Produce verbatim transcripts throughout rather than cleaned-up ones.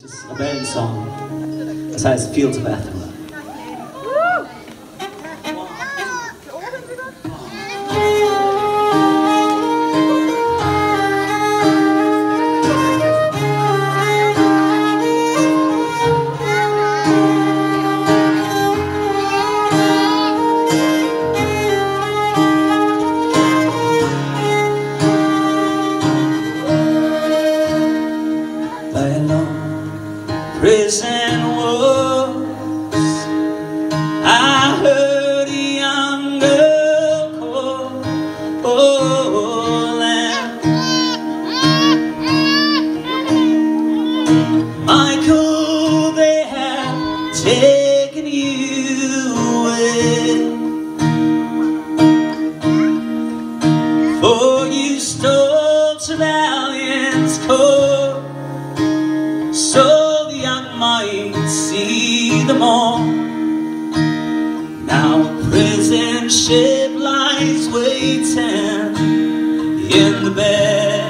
Das ist ein Rebellensong. Das heißt Fields of Athenry. Prison walls, I heard a young girl call, oh land. Michael, they have taken you away, for you stole Trevelyan's coat, so might see them all. Now a prison ship lies waiting in the bay.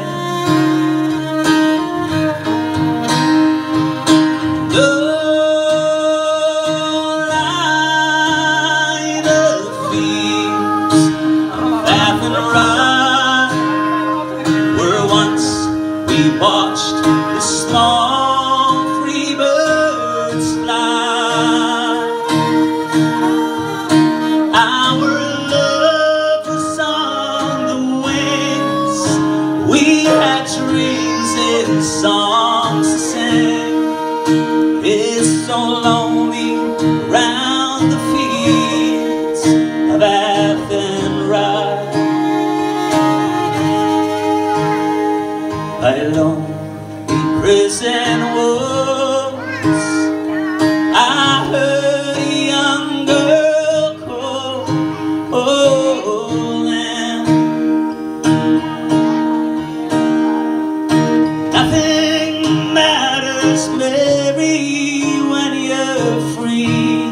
The light of fields of Athenry, where once we watched the small birds fly. Our love was on the wings. We had dreams and songs to sing. It's so lonely around the fields of Athenry. By lonely prison walls, I heard a young girl call, oh land. Nothing matters, Mary, when you're free.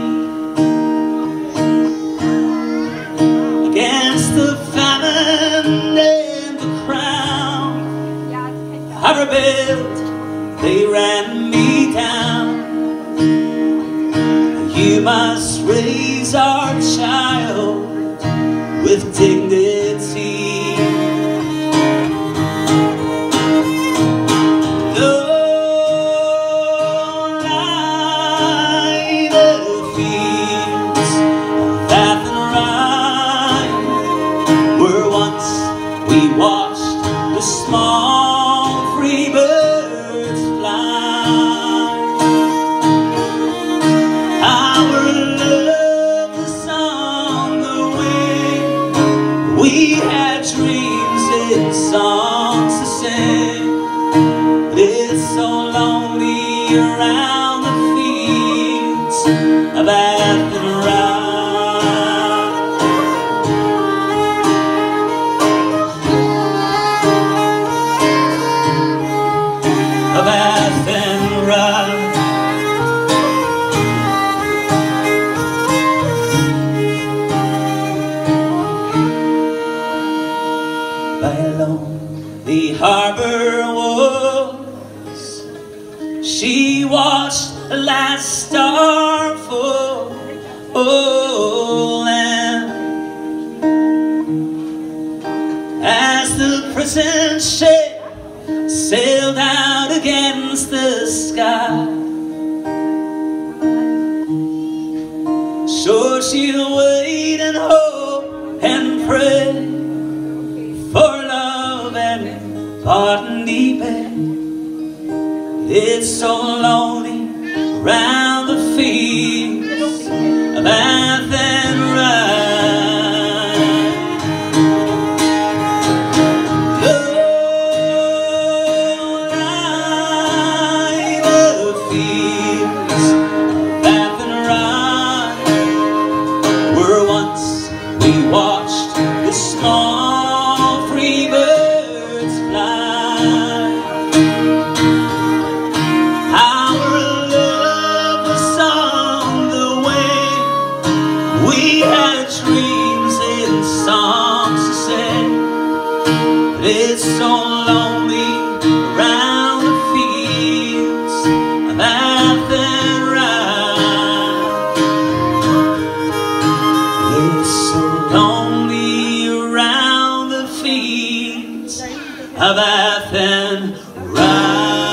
Against the famine and the crown, I rebelled, they ran me down. You must raise our child with dignity. The light of fields of Athenry, where once we watched the small free birds fly. We had dreams and songs to sing, but it's so lonely around the fields of Athenry. Of Athenry. By lonely harbor walls, she watched the last star fall, oh land. As the prison ship sailed out against the sky, sure she'll wait and hope and pray for love and pardon deep. It's so lonely round the fields of Athenry. The light of fields of Athenry, where once we watched the small free birds fly. Our love was on the wing. We had dreams and songs to sing, but it's so lonely around the fields of of Athenry.